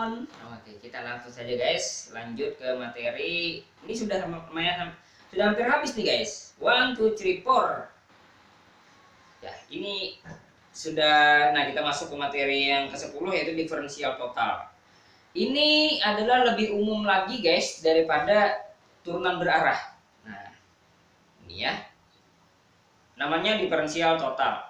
teman-teman. Oke, kita langsung saja guys, lanjut ke materi. Ini sudah lumayan, sudah hampir habis nih guys. 1, 2, 3, 4. Ya, ini sudah. Nah, kita masuk ke materi yang ke-10 yaitu diferensial total. Ini adalah lebih umum lagi guys daripada turunan berarah. Nah, ini ya. Namanya diferensial total.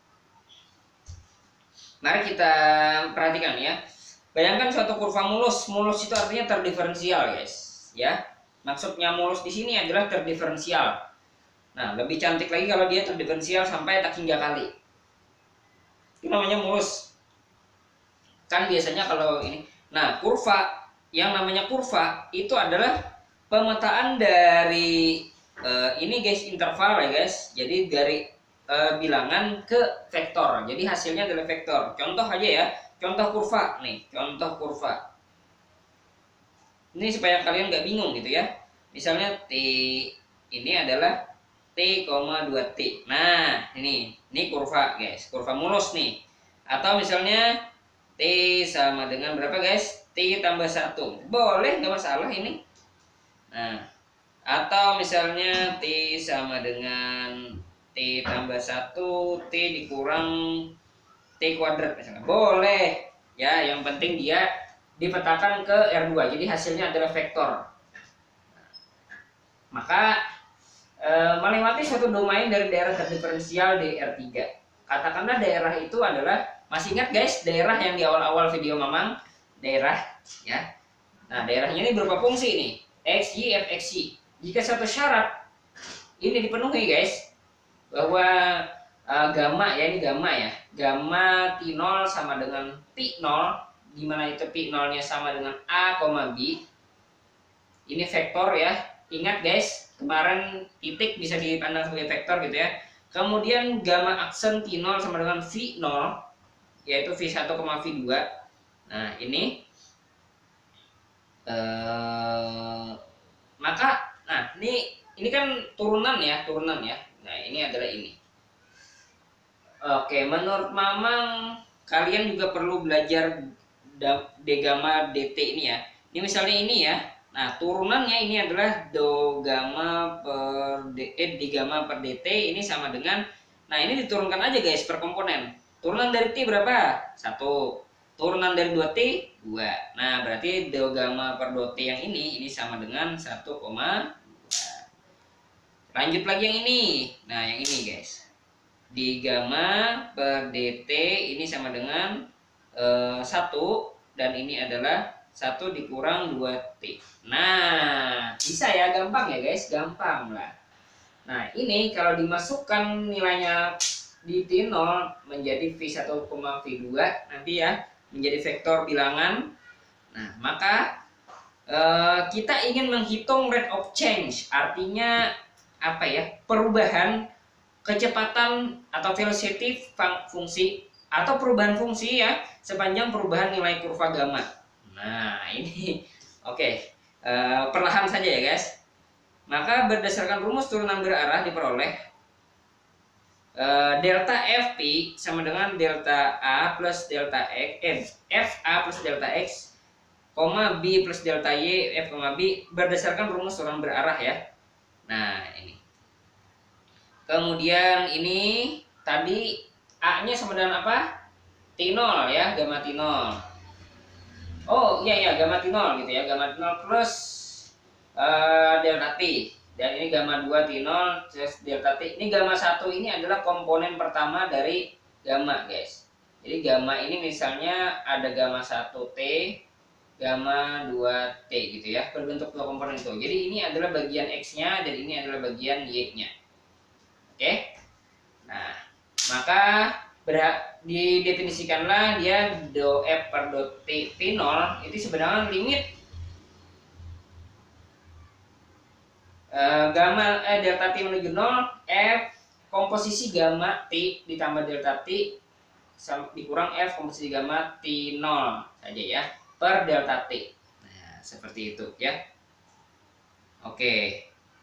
Mari kita perhatikan ya. Bayangkan suatu kurva mulus. Mulus itu artinya terdiferensial, guys. Ya. Maksudnya mulus di sini adalah terdiferensial. Nah, lebih cantik lagi kalau dia terdiferensial sampai tak hingga kali. Itu namanya mulus. Kan biasanya kalau ini. Nah, kurva, yang namanya kurva itu adalah pemetaan dari ini guys, interval ya guys. Jadi dari bilangan ke vektor. Jadi hasilnya adalah vektor. Contoh aja ya. Contoh kurva nih. Contoh kurva. Ini supaya kalian nggak bingung gitu ya. Misalnya T ini adalah T, 2T. Nah, ini kurva guys. Kurva mulus nih. Atau misalnya T sama dengan berapa guys? T tambah 1. Boleh, nggak masalah ini. Nah, atau misalnya T sama dengan T tambah 1, T dikurang T kuadrat misalnya. Boleh. Ya, yang penting dia dipetakan ke R2. Jadi hasilnya adalah vektor. Maka melewati suatu domain dari daerah terdiferensial di R3. Katakanlah daerah itu adalah, masih ingat guys, daerah yang di awal-awal video Mamang, daerah ya. Nah, daerahnya ini berupa fungsi nih, X, Y, F, X, Y. Jika satu syarat ini dipenuhi guys, bahwa gamma ya, ini gamma ya, gamma T0 sama dengan P0, dimana itu P0 nya sama dengan A, B. Ini vektor ya. Ingat guys, kemarin titik bisa dipandang sebagai vektor gitu ya. Kemudian gamma aksen T0 sama dengan V0, yaitu V1, V2. Nah, ini maka, nah ini kan turunan ya. Nah, ini adalah ini. Oke, menurut Mamang kalian juga perlu belajar D gamma dt ini ya. Ini misalnya ini ya. Nah, turunannya ini adalah do gamma per d gamma per dt ini sama dengan, nah ini diturunkan aja guys per komponen. Turunan dari t berapa? 1. Turunan dari 2t 2. Nah, berarti do gamma per do t yang ini sama dengan 1,2. Lanjut lagi yang ini. Nah, yang ini guys. D gamma per dt ini sama dengan 1, dan ini adalah 1 dikurang 2t. Nah, bisa ya, gampang ya guys, gampang lah. Nah, ini kalau dimasukkan nilainya di T0 menjadi V1, V2 nanti ya, menjadi vektor bilangan. Nah, maka kita ingin menghitung rate of change, artinya apa ya, perubahan kecepatan atau velocity fungsi atau perubahan fungsi ya sepanjang perubahan nilai kurva gamma. Nah, ini oke. Perlahan saja ya guys. Maka berdasarkan rumus turunan berarah diperoleh delta Fp sama dengan delta A plus delta X, Fa plus delta X, B plus delta Y, F, B berdasarkan rumus turunan berarah ya. Nah, ini. Kemudian ini tadi A-nya sama dengan apa? T0 ya, gamma T0. Oh iya, gamma T0 gitu ya, gamma T0 plus delta T. Dan ini gamma 2 T0 plus delta T. Ini gamma 1 ini adalah komponen pertama dari gamma guys. Jadi gamma ini misalnya ada gamma 1T, gamma 2T gitu ya, berbentuk dua komponen itu. Jadi ini adalah bagian X-nya dan ini adalah bagian Y-nya. Oke. Nah, maka didefinisikanlah dia do F per do T T0 itu sebenarnya limit gamma delta T menuju 0, F komposisi gamma T ditambah delta T dikurang F komposisi gamma T0 saja ya, per delta T. Nah, seperti itu ya. Oke.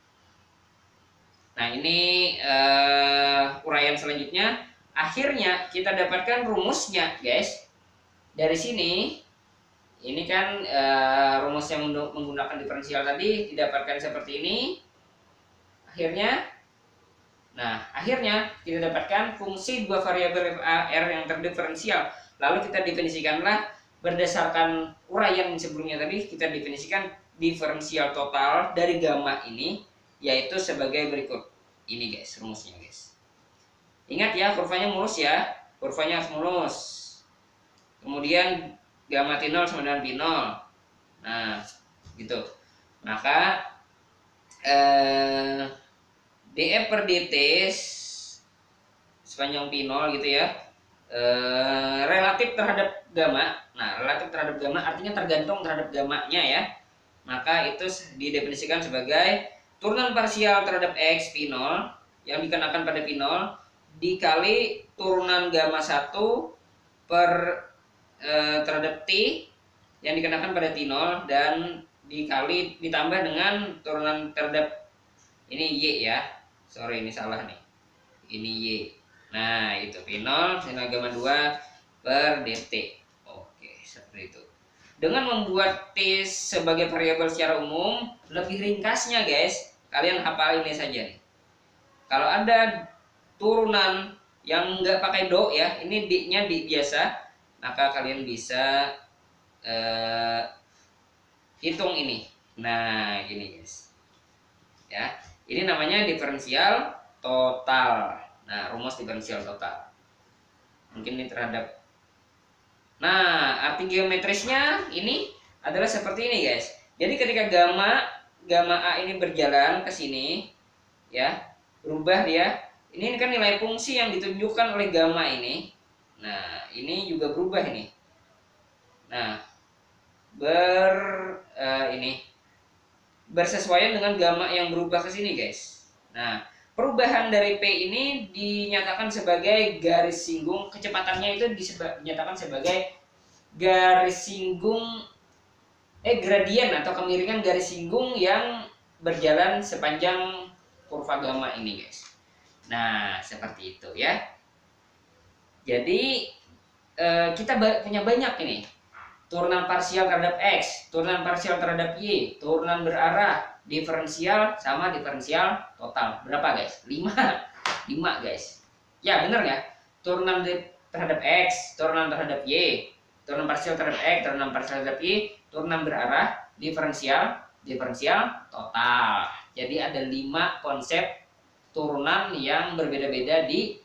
Nah, ini uraian selanjutnya. Akhirnya kita dapatkan rumusnya guys. Dari sini Ini kan rumus yang menggunakan diferensial tadi didapatkan seperti ini. Akhirnya kita dapatkan fungsi dua variabel f a r yang terdiferensial. Lalu kita definisikanlah berdasarkan uraian sebelumnya tadi, kita definisikan diferensial total dari gamma ini yaitu sebagai berikut. Ini guys rumusnya guys. Ingat ya, kurvanya mulus ya. Kurvanya harus mulus. Kemudian gamma T0 sama dengan P0. Nah, gitu. Maka df per dt sepanjang P0 gitu ya, relatif terhadap gamma. Nah, relatif terhadap gamma artinya tergantung terhadap gammanya ya. Maka itu didefinisikan sebagai turunan parsial terhadap X P0 yang dikenakan pada P0 dikali turunan gamma 1 per terhadap T yang dikenakan pada T0 dan dikali ditambah dengan turunan terhadap ini Y ya. Sorry, ini salah nih. Ini Y. Nah, itu P0 sin gamma 2 per dt. Oke, seperti itu. Dengan membuat T sebagai variabel secara umum, lebih ringkasnya guys, kalian hafal ini saja nih. Kalau ada turunan yang nggak pakai do ya, ini D-nya D biasa, maka kalian bisa hitung ini. Nah, gini guys. Ya, ini namanya diferensial total. Nah, rumus diferensial total. Mungkin ini terhadap. Nah, arti geometrisnya ini adalah seperti ini guys. Jadi ketika gamma A ini berjalan ke sini, ya, berubah dia. Ini kan nilai fungsi yang ditunjukkan oleh gamma ini. Nah, ini juga berubah ini. Nah, bersesuaian dengan gamma yang berubah ke sini guys. Nah, perubahan dari P ini dinyatakan sebagai garis singgung, kecepatannya itu dinyatakan sebagai garis singgung gradien atau kemiringan garis singgung yang berjalan sepanjang kurva gamma ini guys. Nah, seperti itu ya. Jadi kita punya banyak ini. Turunan parsial terhadap X, turunan parsial terhadap Y, turunan berarah, diferensial sama diferensial total. Berapa guys? 5 guys. Ya bener ya. Turunan terhadap X, turunan terhadap Y, turunan parsial terhadap X, turunan parsial terhadap Y, turunan berarah, diferensial total. Jadi ada 5 konsep turunan yang berbeda-beda di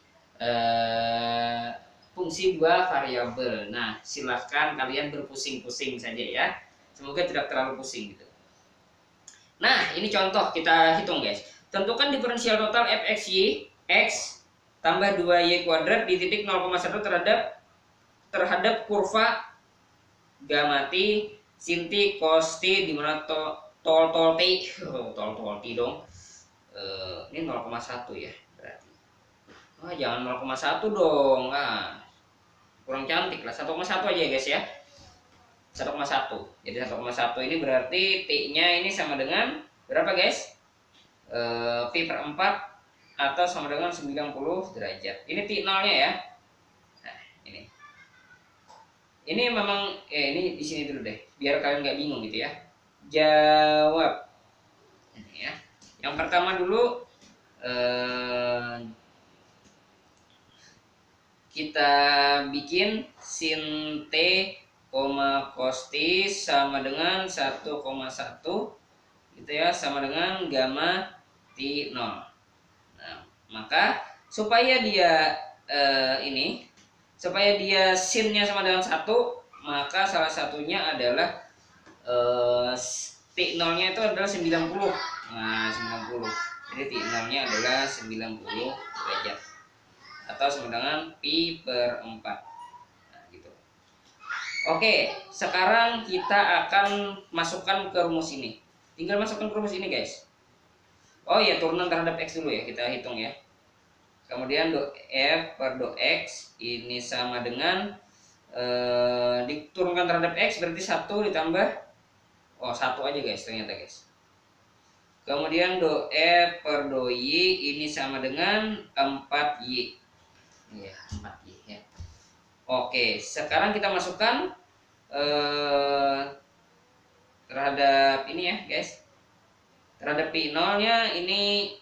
fungsi dua variabel. Nah, silahkan kalian berpusing-pusing saja ya. Semoga tidak terlalu pusing gitu. Nah, ini contoh kita hitung guys. Tentukan diferensial total fxy x tambah 2y kuadrat di titik 0,1 terhadap kurva gamma t sin t cos t di mana tol t dong. Ini 0,1 ya berarti. Oh, jangan 0,1 dong. Nah, kurang cantik lah. 1,1 aja ya guys ya. 1,1. Jadi 1,1 ini berarti T-nya ini sama dengan berapa guys? Pi per 4 atau sama dengan 90 derajat. Ini T0-nya ya. Nah, ini. Ini memang ini di sini dulu deh, biar kalian nggak bingung gitu ya. Jawab. Ini ya. Yang pertama dulu kita bikin sin T, cos T sama dengan 1,1 gitu ya, sama dengan gamma T0. Nah, maka supaya dia supaya dia sinnya sama dengan 1, maka salah satunya adalah T0-nya itu adalah 90. Nah, 90. Jadi T0-nya adalah 90 derajat atau sama dengan pi per 4. Nah, gitu. Oke, sekarang kita akan masukkan ke rumus ini. Tinggal masukkan ke rumus ini guys. Oh ya, turunan terhadap X dulu ya, kita hitung ya. Kemudian do F per do X ini sama dengan diturunkan terhadap X berarti 1 ditambah 1 aja guys ternyata guys. Kemudian do F per do Y ini sama dengan 4Y. Ya, 4Y ya. Oke, sekarang kita masukkan ya guys. Terhadap P0 nya ini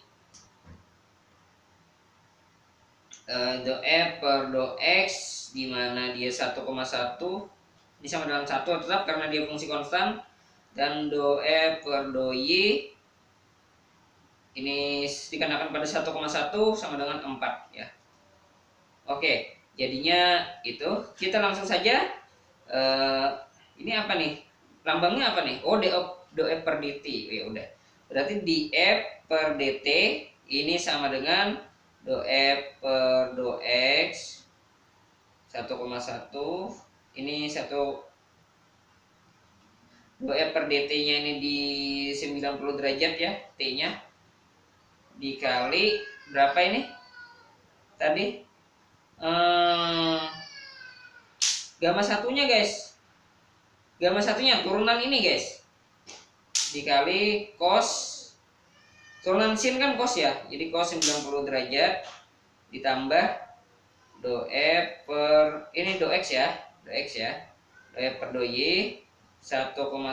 do F per do X, di mana dia 1,1 ini sama dengan 1 tetap karena dia fungsi konstan, dan do F per do Y ini dikarenakan pada 1,1 sama dengan 4 ya. Oke, jadinya itu kita langsung saja ini apa nih? Lambangnya apa nih? Oh, do F per dt. Ya udah. Berarti df per dt ini sama dengan do F per do X 1,1. Ini 1 do F per dt-nya ini di 90 derajat ya, T-nya. Dikali berapa ini? Tadi gamma satunya guys. Gamma satunya turunan ini guys. Dikali cos, turunan sin kan cos ya, jadi cos 90 derajat ditambah do F per ini do X ya, do X ya, do F per do Y 1,1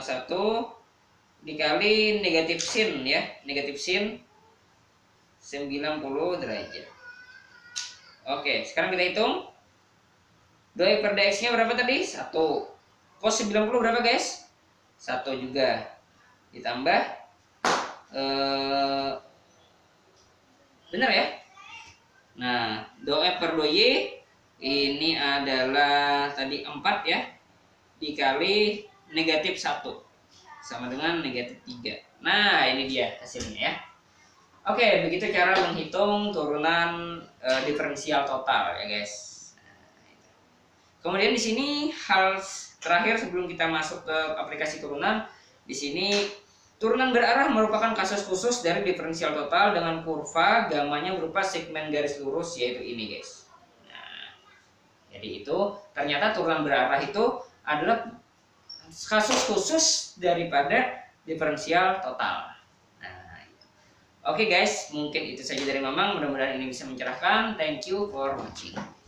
dikali negatif sin ya, negatif sin 90 derajat. Oke, sekarang kita hitung do F per dx nya berapa tadi? 1. Cos 90 berapa guys? 1 juga. Ditambah benar ya. Nah, do F per do Y ini adalah tadi 4 ya, dikali negatif 1 sama dengan negatif 3. Nah, ini dia hasilnya ya. Oke, begitu cara menghitung turunan diferensial total ya guys. Kemudian di sini hal terakhir sebelum kita masuk ke aplikasi turunan, di sini turunan berarah merupakan kasus khusus dari diferensial total dengan kurva gamanya berupa segmen garis lurus, yaitu ini guys. Nah, jadi itu ternyata turunan berarah itu adalah kasus khusus daripada diferensial total. Nah, oke guys, mungkin itu saja dari Mamang. Mudah-mudahan ini bisa mencerahkan. Thank you for watching.